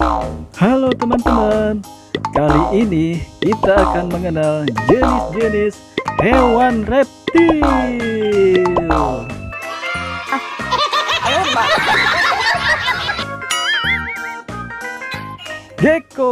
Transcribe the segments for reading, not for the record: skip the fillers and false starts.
Halo teman-teman, kali ini kita akan mengenal jenis-jenis hewan reptil. Gecko.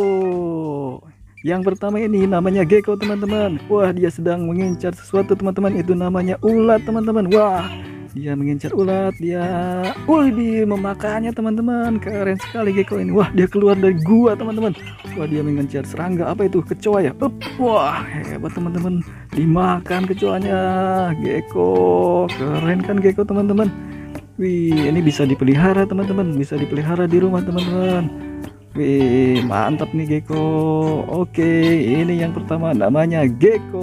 Yang pertama ini namanya gecko teman-teman. Wah, dia sedang mengincar sesuatu teman-teman. Itu namanya ulat teman-teman. Wah, dia mengincar ulat. Dia memakannya teman-teman. Keren sekali gecko ini. Wah, dia keluar dari gua teman-teman. Wah, dia mengincar serangga. Apa itu? Kecoa ya? Wah, hebat teman-teman. Dimakan kecoanya. Gecko. Keren kan gecko teman-teman. Wih, ini bisa dipelihara teman-teman. Bisa dipelihara di rumah teman-teman. Wih, mantap nih gecko. Oke, ini yang pertama namanya gecko.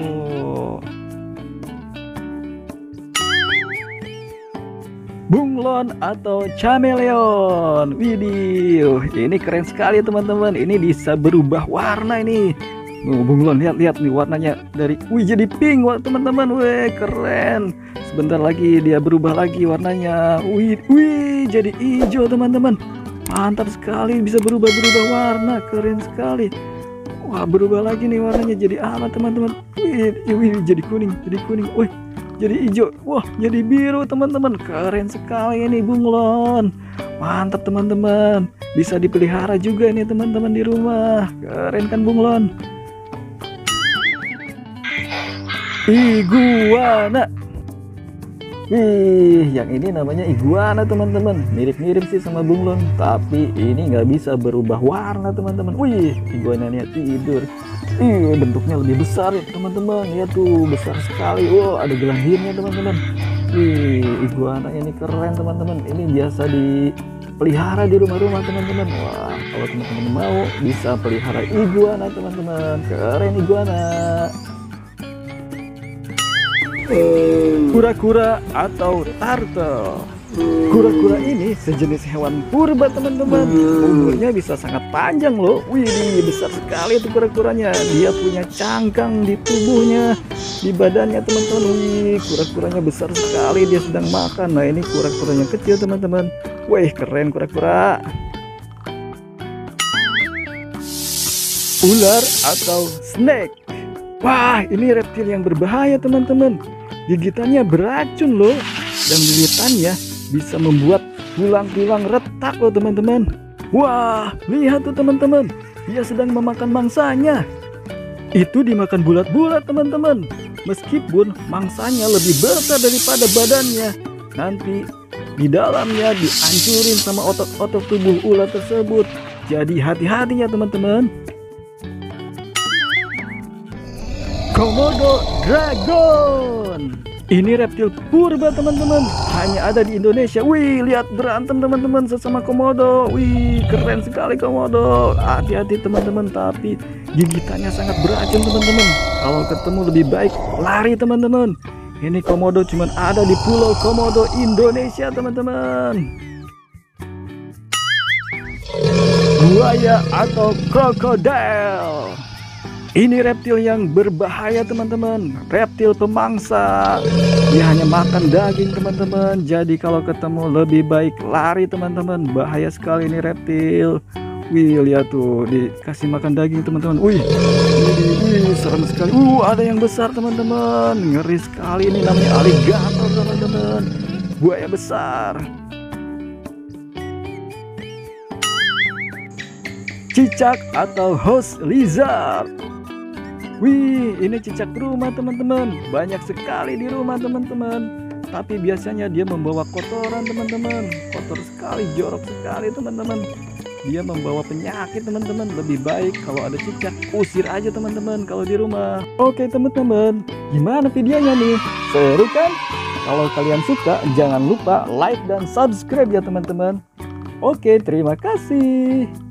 Bunglon atau chameleon. Widih, ini keren sekali teman-teman. Ini bisa berubah warna ini. Bunglon, lihat nih warnanya dari jadi pink teman-teman. Wih, keren. Sebentar lagi dia berubah lagi warnanya. Wih, jadi hijau teman-teman. Mantap sekali, bisa berubah-berubah warna, keren sekali. Wah, berubah lagi nih warnanya jadi apa teman-teman? Wih, jadi kuning, wih, jadi hijau, wah, jadi biru teman-teman. Keren sekali ini bunglon. Mantap teman-teman, bisa dipelihara juga nih teman-teman di rumah. Keren kan bunglon? Iguana. Yang ini namanya iguana teman-teman. Mirip-mirip sih sama bunglon, tapi ini nggak bisa berubah warna teman-teman. Iguananya tidur. Bentuknya lebih besar teman-teman. Lihat tuh, besar sekali. Wow, ada gelambirnya teman-teman. Iguana ini keren teman-teman. Ini biasa dipelihara di rumah-rumah teman-teman. Wah, kalau teman-teman mau bisa pelihara iguana teman-teman. Keren iguana. Kura-kura atau turtle. Kura-kura ini sejenis hewan purba teman-teman. Umurnya bisa sangat panjang loh. Wih, besar sekali itu kura-kuranya. Dia punya cangkang di tubuhnya, di badannya teman-teman. Wih, kura-kuranya besar sekali. Dia sedang makan. Nah, ini kura-kuranya kecil teman-teman. Wih, keren kura-kura. Ular atau snake. Wah, ini reptil yang berbahaya teman-teman. Gigitannya beracun loh, dan gigitannya bisa membuat tulang-tulang retak loh teman-teman. Wah, lihat tuh teman-teman, dia sedang memakan mangsanya. Itu dimakan bulat-bulat teman-teman. Meskipun mangsanya lebih besar daripada badannya, nanti di dalamnya dihancurin sama otot-otot tubuh ular tersebut. Jadi hati-hatinya teman-teman. Komodo dragon. Ini reptil purba teman-teman. Hanya ada di Indonesia. Wih, lihat berantem teman-teman sesama komodo. Wih, keren sekali komodo. Hati-hati teman-teman, tapi gigitannya sangat beracun teman-teman. Kalau ketemu lebih baik lari teman-teman. Ini komodo cuma ada di Pulau Komodo, Indonesia teman-teman. Buaya atau krokodil. Ini reptil yang berbahaya teman-teman. Reptil pemangsa. Dia hanya makan daging teman-teman. Jadi kalau ketemu lebih baik lari teman-teman. Bahaya sekali ini reptil. Wih, lihat tuh, dikasih makan daging teman-teman. Wih, serem sekali. Ada yang besar teman-teman. Ngeri sekali, ini namanya alligator teman-teman. Buaya besar. Cicak atau house lizard. Wih, ini cicak rumah teman-teman. Banyak sekali di rumah teman-teman. Tapi biasanya dia membawa kotoran teman-teman. Kotor sekali, jorok sekali teman-teman. Dia membawa penyakit teman-teman. Lebih baik kalau ada cicak, usir aja teman-teman kalau di rumah. Oke teman-teman, gimana videonya nih? Seru kan? Kalau kalian suka, jangan lupa like dan subscribe ya teman-teman. Oke, terima kasih.